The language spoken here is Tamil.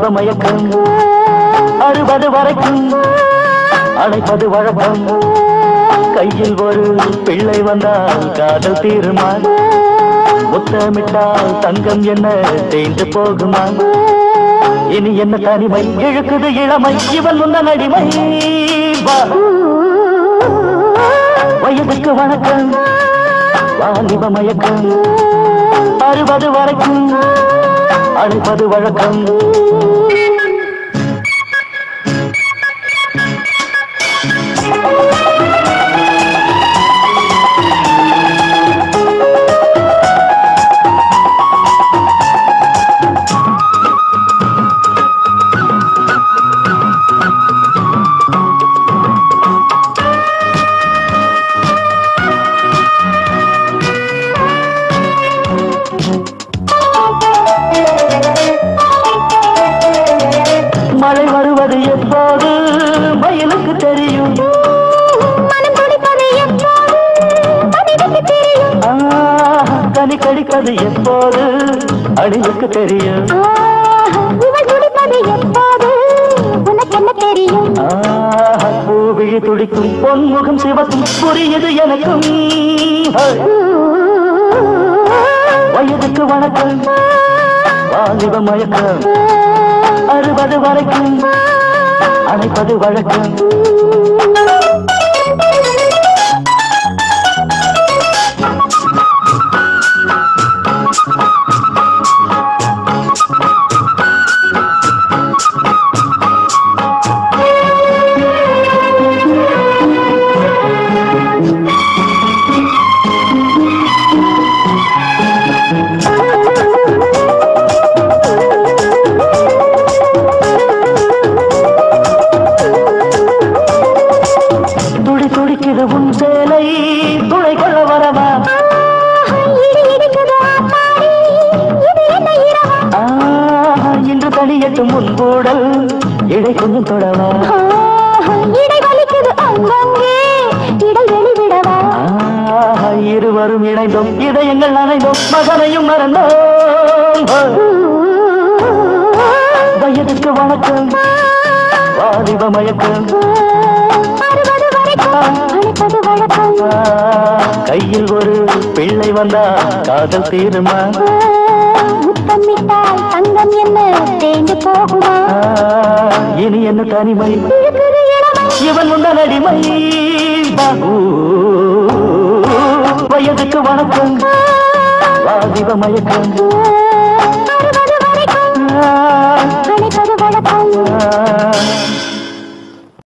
வாலிப மயக்கம் 60 வரைக்கும் அழைப்பது வழக்கம் கையில் ஒரு பிள்ளை வந்தால் காதல் தீருமா முத்தமிட்டால் தங்கம் என்ன தேய்ந்து போகுமா இனி என்ன தனிமை இழுக்குது இளமை இவன் முன்ன அடிமை வயதுக்கு வணக்கம் வாலிப மயக்கம் 60 வரைக்கும் அழைப்பது வழக்கம் மழை வருவது எப்போது மயிலுக்கு தெரியும் கனி கடிப்பது எப்போது அணிலுக்கு தெரியும் பூவிழி துடிக்கும் பொன்முகம் சிவக்கும் புரியுது எனக்கும் வயதுக்கு வணக்கம் வாலிப மயக்கம் 60 வரைக்கும் அழைப்பது வழக்கம் உன் சேலை துளை கொள்ள வரவா இன்று தனியட்டும் முன்பூடல் இடை கொஞ்சம் தொடவா இருவரும் இணைந்தோம் இதயங்கள் அணைந்தோம் மகனையும் மறந்தோம் வயதுக்கு வணக்கம் வாலிப மயக்கம் கையில் ஒரு பிள்ளை வந்தா காதல் தீருமா முத்தமிட்டால் தங்கம் என்ன தேய்ந்து போகுமா இனி என்ன தனிமை இவன் முன்ன அடிமை வயதுக்கு வணக்கம் வாலிப மயக்கம் அழைப்பது வழக்கம்